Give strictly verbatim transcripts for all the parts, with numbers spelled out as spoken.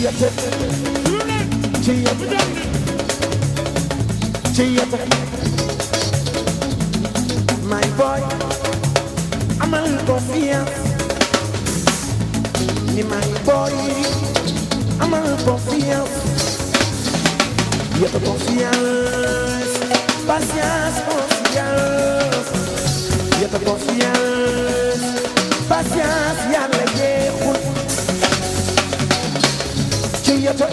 Chiyata Chiyata Chiyata My boy amal confiance ni my boy amal confiance Yata confiance Patience confiance Yata confiance Patience yàlla jeexul Chiyata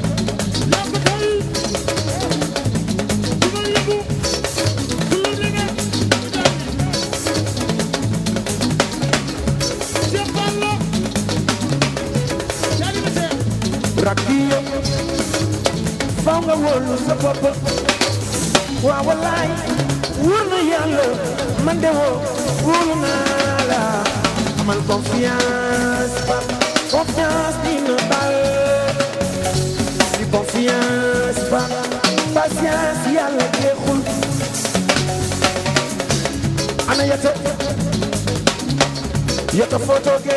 Rakiyo faw nga wóolu sa bopp waaw wallaay wóor na yàlla man de woo wóolu naa la amal confiance ba confiance dina bal di confiance ba patience yàlla jeexul ana yata yata photo ge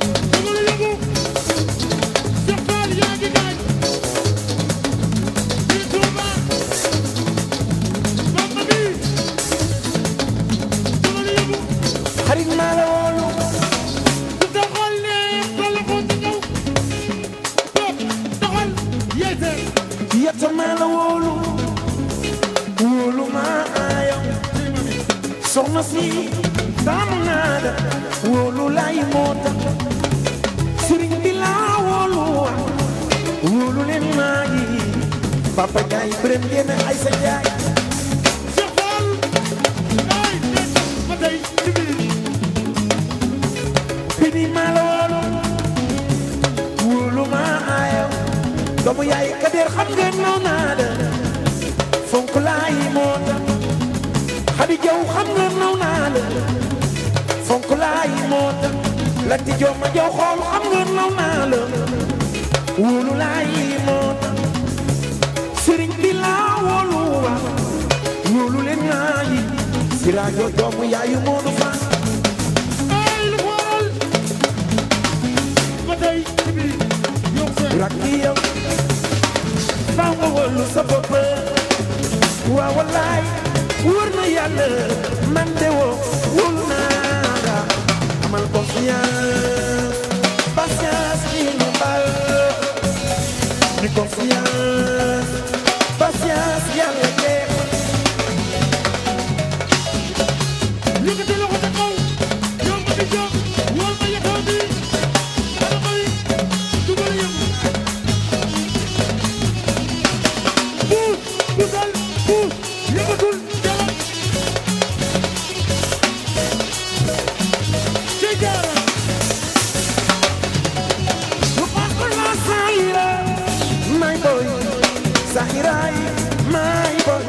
xarit maa la wóolu doxal ne wala ko ci ñëw doxal yeete yetta maa la wóolu wóolu maa aayam soxna si taamu naa la wóolu lay moo tax sëriñ bi laa wóolu wóolu leen maa yi papa jaay bërëm génn ay sa jaay Bini malolo wulu ma ayo doomu yaay kader xam nga naw naa la fonk laay moo tax xadi jaw xam nga naw naa la fonk laay moo tax lanti jow ma jaw xool xam nga naw naa la wulu laay moo tax sëriñ bi laa wolu wa wulu leen naa yi siraajo doomu yaayu moo nu fa Rakiyo faw nga wóolu sa bopp waaw wallaay wóor na yàlla man de woo wóolu naa la amal confiance patience ni nu bal ni confiance patience yàlla jeex yëkkati loxo ca kaw yow ma di jóg wóor ma yëkkoo bi Pusal, pus, yëngatul jalan ci jaara lu baax la Sahira my boy Sahira my boy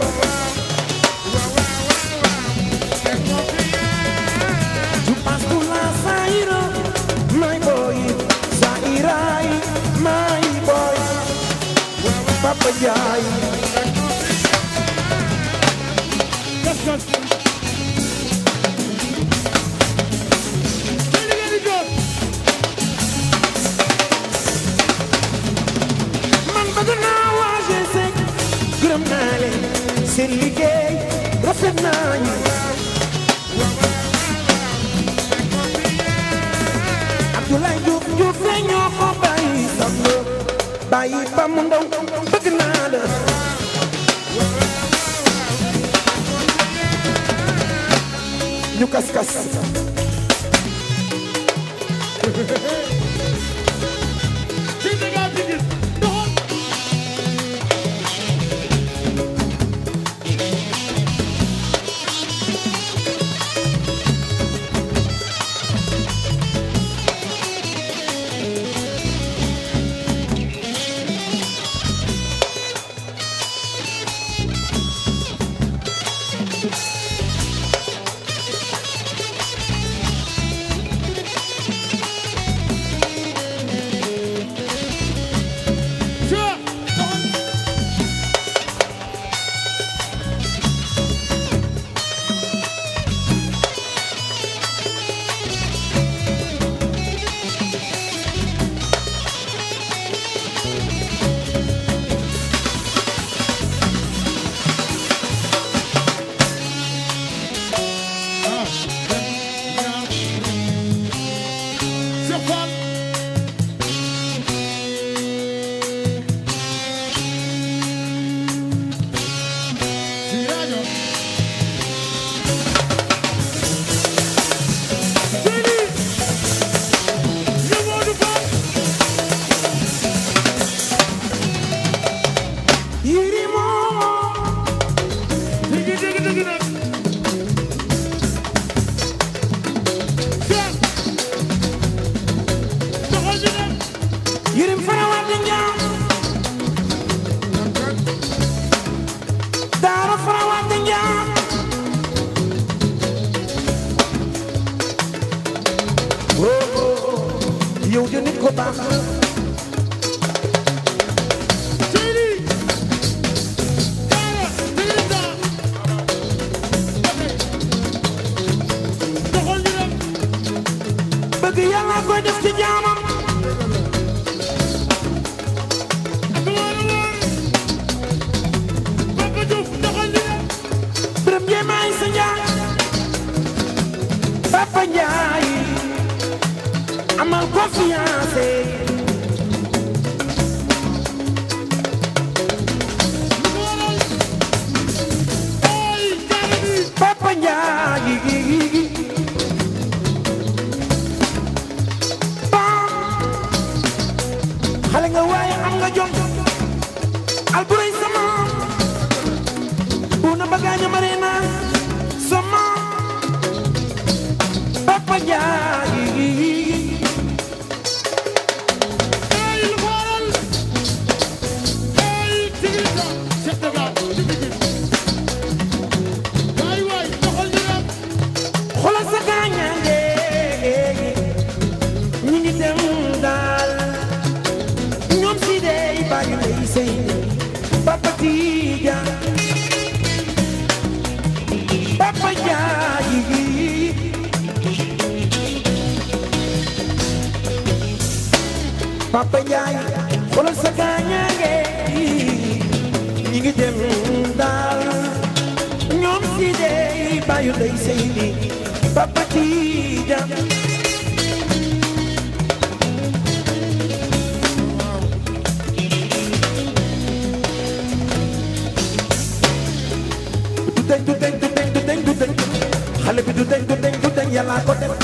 lu baax la Sahira my boy Sahira my boy Papa Jaay man bëgg naa waa G cinq gërëm naa leen seen liggéey rafet naa ñu Abdoulaye Diouf Diouf la ñoo ko bàyyi sam la bàyyi ba mu ndaw bëgg naa la ñu kas kas ñaaw daara farawante ñaaw yow de nit ko baax bëgg yàlla koy def ci jaamam Birame Ndiaye maay sa njaay Papa Ndiaye amal confiance Papa Ndiaye xale nga waaye am nga jom alburay sama una bagaaña marina sama Papa Ndiaye ay lu faral ay tigita chef de gare tigita waay waay doxal ñu rek xoolal sa gaañaange ñi ngi dem daal ñoom si dey bàyyi lay sey Papa Tija Papa Ndiaye Papa Ndiaye xoolal sa gaañaange ñi ngi dem daal ñoom si dey bàyyi lay sey Papa Tija du deñ du deñ du deñ du deñ xale bi du deñ du deñ du deñ yàlla ko def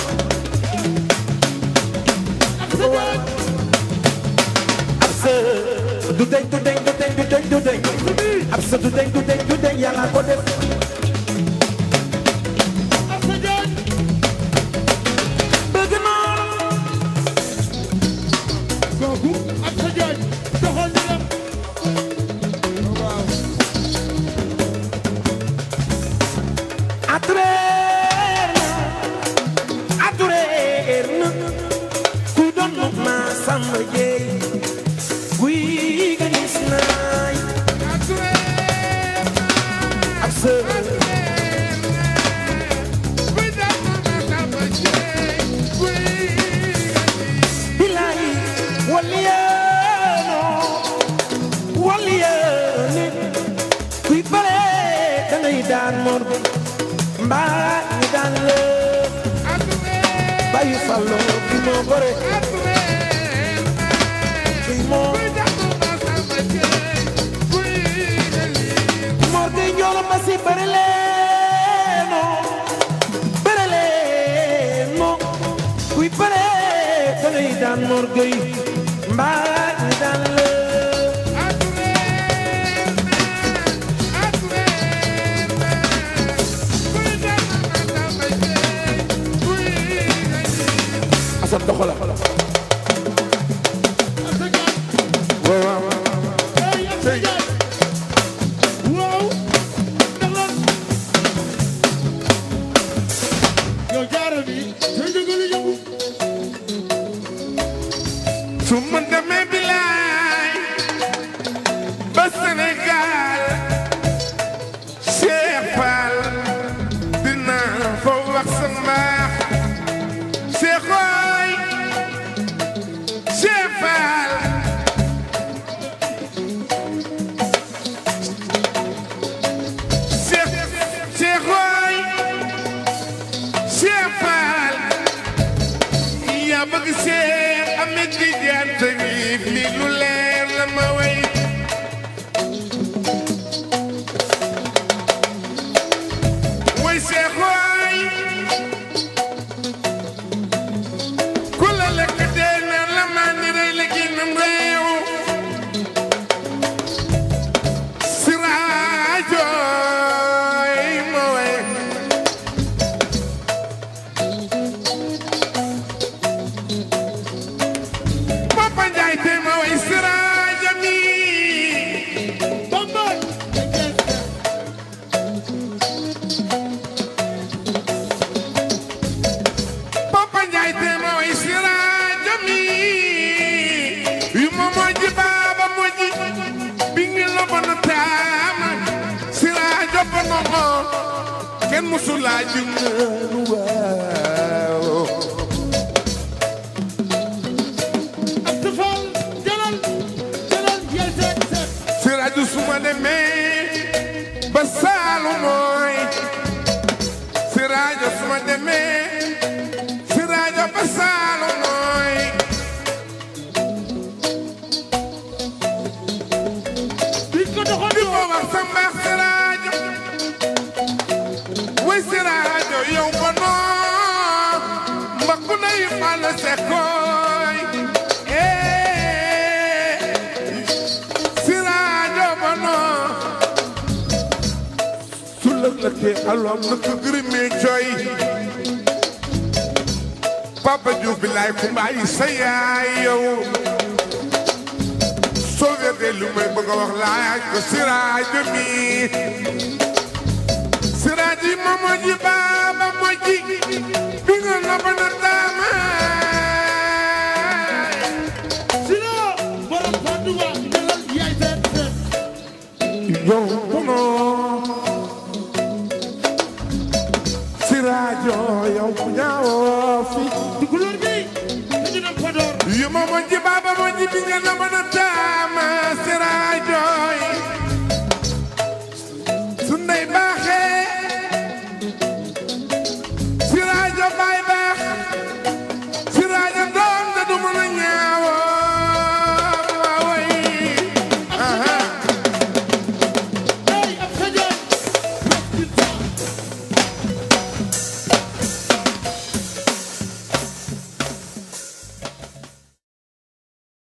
ab sa du deñ du deñ du deñ du deñ du deñ ab sa du deñ du deñ du deñ yàlla ko def ab sa jooñ bëgg naa kooku ab sa jooñ doxal ñu dem kuy doon ma samba jeey guy ga gis naay ab sa bilaay waliyaano waliyaane kuy bare dangay daan mor mbaa ñu daan la bayu fallo ki moo gore ki moo mor gay njoolo ma si bare leeno bare leeno kuy bare dangay daan mor gay mbaa ñu daan la asam doxala waaw waaw yow jaara bi sey dëggal yëngu momo kenn musul laa jum waaw tufal jalal jalal yel tek tek si rajo su ma demee ba saalu mooy si rajo su ma demee si rajo ba saalu mooy di ko doxal di ko wax sa mbaax si rajo way si rajo yow ba noo mbakku nay fàll sekkooy eh si rajo ba noo su lëkkatee aloom na ko gërëmee cooy Papa Diouf bi laay ku mbaayi sa yaay yow soo wéetee lu may bëgg a wax laaj ko siraajo mi siraaji momo ji baaba mo ji bi nga naba na taamaay sino borom Faduwa jalal yel tek tek yow bono siraajo yow ñaawoo fi tukulóor bi dañu dem Podor yu momo ji baaba mo ji bi nga naba